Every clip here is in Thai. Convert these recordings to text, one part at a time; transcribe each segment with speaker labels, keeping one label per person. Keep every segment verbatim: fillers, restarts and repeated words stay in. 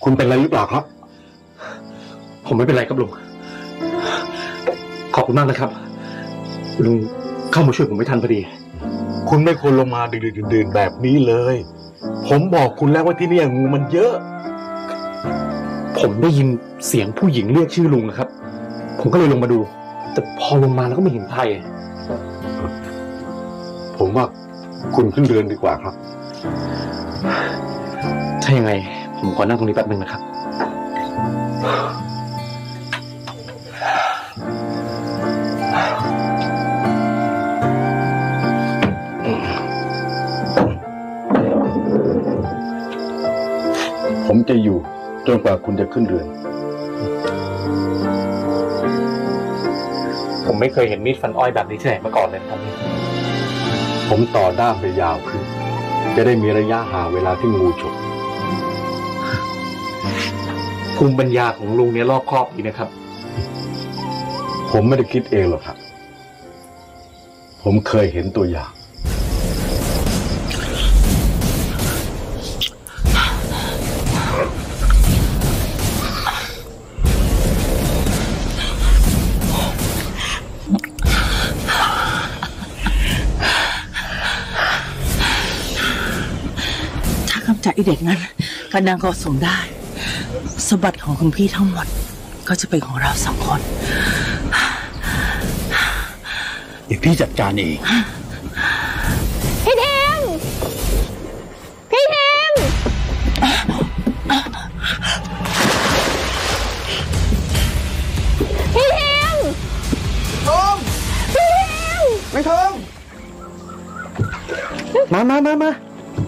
Speaker 1: คุณเป็นอะไรหรือเปล่าครับผมไม่เป็นไรครับลุงขอบคุณมากนะครับลุงเข้ามาช่วยผมไม่ทันพอดี
Speaker 2: คุณไม่ควรลงมาดื่นๆแบบนี้เลยผมบอกคุณแล้วว่าที่นี่งูมันเยอะ
Speaker 1: ผมได้ยินเสียงผู้หญิงเรียกชื่อลุงนะครับผมก็เลยลงมาดูแต่พอลงมาแล้วก็ไม่เห็นใคร
Speaker 2: ผมว่าคุณขึ้นเรือนดีกว่าครับ
Speaker 1: ถ้ายังไงผมขอนั่งตรงนี้แป๊บนึงนะครับ
Speaker 2: ผมจะอยู่จนกว่าคุณจะขึ้นเรือน
Speaker 1: ผมไม่เคยเห็นมีดฟันอ้อยแบบนี้ที่ไหนมาก่อนเลยครับ
Speaker 2: ผมต่อด้ามไปยาวขึ้นจะได้มีระยะห่างเวลาที่งูฉก
Speaker 1: ภูมิปัญญาของลุงเนี่ยรอบคอบดีนะครับ
Speaker 2: ผมไม่ได้คิดเองหรอกครับผมเคยเห็นตัวอย่าง
Speaker 3: จากไอเด็กนั้นการนางก็ส่งได้สมบัติของคุณพี่ทั้งหมดก็จะเป็นของเราสองคน
Speaker 2: เดี๋ยวพี่จัดการเอง
Speaker 4: พี่เทมพี่เทมพี่เทม
Speaker 5: ทอง
Speaker 4: พี่เทม
Speaker 5: ไม่ทองมามามามา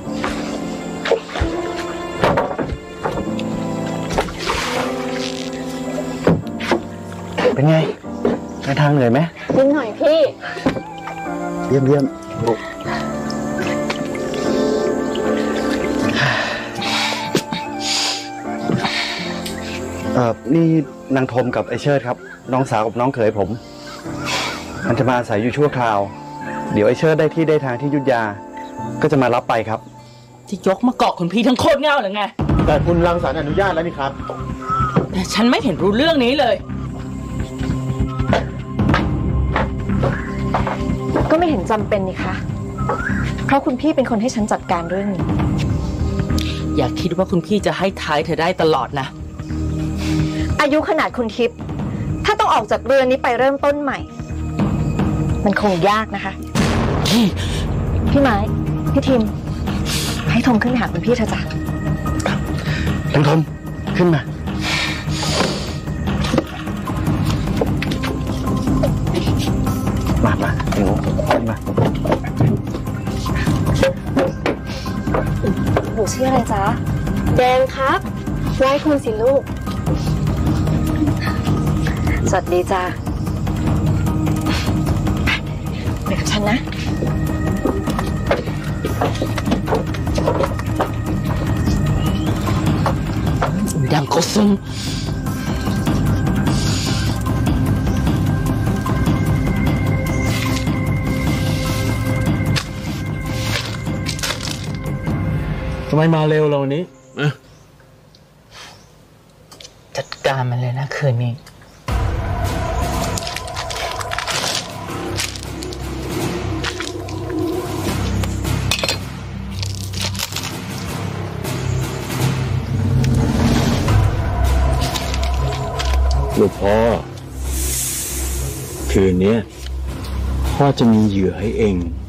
Speaker 5: เป็นไงในทางเหนื่อยไหม
Speaker 4: นิดหน่อยพี่
Speaker 5: เยี่ยมเยี่ยมเอ่อนี่นางทมกับไอเชิดครับน้องสาวกับน้องเขยผมมันจะมาอาศัยอยู่ชั่วคราวเดี๋ยวไอเชิดได้ที่ได้ทางที่ยุทธยาก็จะมารับไปครับ
Speaker 3: ที่ยกมาเกาะคุณพี่ทั้งโคตรเง่าหรือไง
Speaker 5: แต่คุณรังสรรค์อนุญาตแล้วนี่ครับ
Speaker 3: แต่ฉันไม่เห็นรู้เรื่องนี้เลย
Speaker 4: ก็ไม่เห็นจำเป็นนี่คะเพราะคุณพี่เป็นคนให้ฉันจัดการเรื่องนี้
Speaker 3: อย่าคิดว่าคุณพี่จะให้ท้ายเธอได้ตลอดนะ
Speaker 4: อายุขนาดคุณทิพย์ถ้าต้องออกจากเรือนนี้ไปเริ่มต้นใหม่มันคงยากนะคะพี่ไม้พี่ทิมให้ทมขึ้นไปหาคุณพี่เถอะจ้ะ
Speaker 5: ทมทมขึ้นมามามาไอ้หนูขึ้นมา
Speaker 4: หนูชื่ออะไรจ๊ะแดงครับไว้คุณสิลูกสวัสดีจ้ะไปกับฉันนะ
Speaker 3: ดังโคซุ่ม
Speaker 5: ทำไมมาเร็วเราวันนี้
Speaker 3: จัดการมันเลยนะคืนนี้
Speaker 2: ลูกพ่อคืนนี้พ่อจะมีเหยื่อให้เอง